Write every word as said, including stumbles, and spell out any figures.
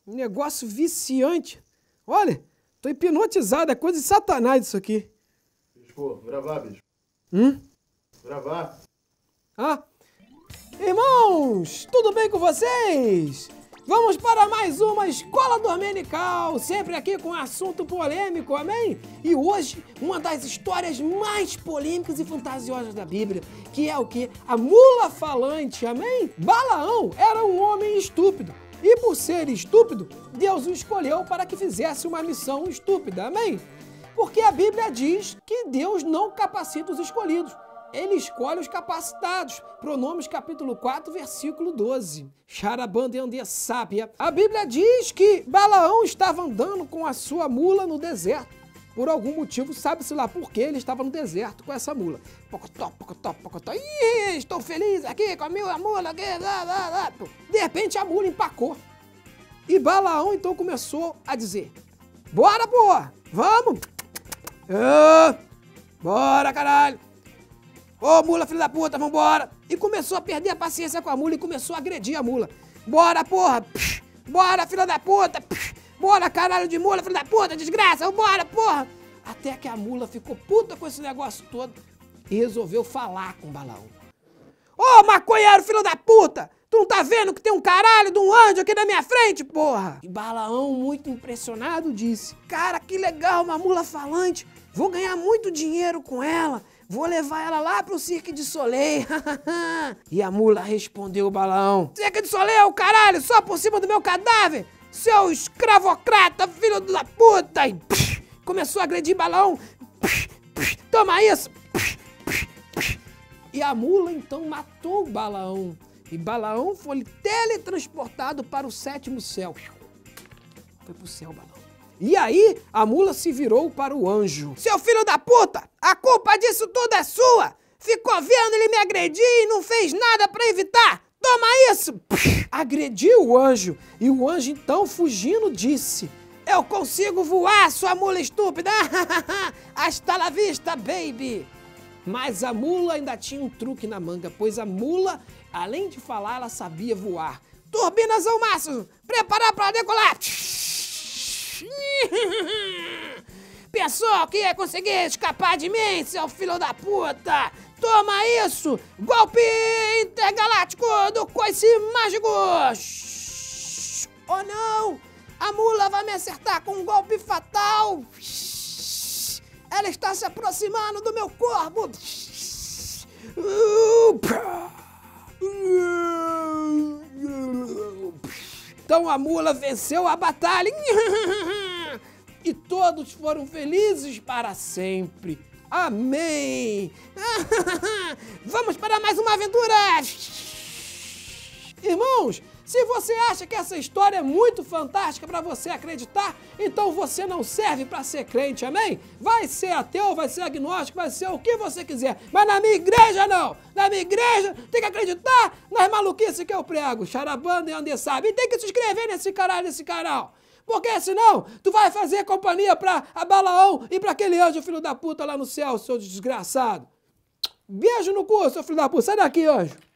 Um negócio viciante. Olha, tô hipnotizado, é coisa de satanás isso aqui. Bicho, gravar, bicho. Hum? Gravar. Ah. Irmãos, tudo bem com vocês? Vamos para mais uma Escola Dominical, sempre aqui com assunto polêmico, amém? E hoje, uma das histórias mais polêmicas e fantasiosas da Bíblia, que é o quê? A mula falante, amém? Balaão era um homem estúpido, e por ser estúpido, Deus o escolheu para que fizesse uma missão estúpida, amém? Porque a Bíblia diz que Deus não capacita os escolhidos. Ele escolhe os capacitados. Pronomes capítulo quatro, versículo doze. Xarabandende sábia. A Bíblia diz que Balaão estava andando com a sua mula no deserto. Por algum motivo, sabe-se lá por que ele estava no deserto com essa mula. Pocotó, pocotó, pocotó. Ih, estou feliz aqui com a minha mula. Aqui, lá, lá, lá. De repente a mula empacou. E Balaão então começou a dizer: bora, boa, vamos. Ah, bora, caralho. Ô, mula, filho da puta, vambora. E começou a perder a paciência com a mula e começou a agredir a mula. Bora, porra. Psh, bora, filha da puta. Psh, bora, caralho de mula, filho da puta, desgraça. Bora, porra. Até que a mula ficou puta com esse negócio todo e resolveu falar com o Balaão. Ô, maconheiro, filho da puta. Tu não tá vendo que tem um caralho de um anjo aqui na minha frente, porra? E Balaão, muito impressionado, disse: cara, que legal, uma mula falante. Vou ganhar muito dinheiro com ela. Vou levar ela lá pro Cirque du Soleil. E a mula respondeu o Balaão: Cirque du Soleil é o caralho, só por cima do meu cadáver, seu escravocrata, filho da puta. E psh, começou a agredir Balaão. Psh, psh, toma isso. Psh, psh, psh. E a mula então matou o Balaão. E Balaão foi teletransportado para o sétimo céu. Foi pro céu, Balaão. E aí, a mula se virou para o anjo. Seu filho da puta, a culpa disso tudo é sua. Ficou vendo ele me agredir e não fez nada para evitar. Toma isso. Psh, agrediu o anjo. E o anjo então, fugindo, disse: eu consigo voar, sua mula estúpida. Hasta la vista, baby. Mas a mula ainda tinha um truque na manga, pois a mula, além de falar, ela sabia voar. Turbinas ao máximo, preparar para decolar. Pensou que ia conseguir escapar de mim, seu filho da puta? Toma isso! Golpe intergaláctico do coice mágico! Oh não! A mula vai me acertar com um golpe fatal! Ela está se aproximando do meu corpo! Então a mula venceu a batalha e todos foram felizes para sempre. Amém! Vamos para mais uma aventura! Irmãos, se você acha que essa história é muito fantástica para você acreditar, então você não serve para ser crente, amém? Vai ser ateu, vai ser agnóstico, vai ser o que você quiser, mas na minha igreja não! Na minha igreja tem que acreditar nas maluquices que eu prego, charabanda e onde sabe, e tem que se inscrever nesse caralho, nesse canal, porque senão tu vai fazer companhia para a Balaão e para aquele anjo filho da puta lá no céu, seu desgraçado. Beijo no cu, seu filho da puta, sai daqui, anjo.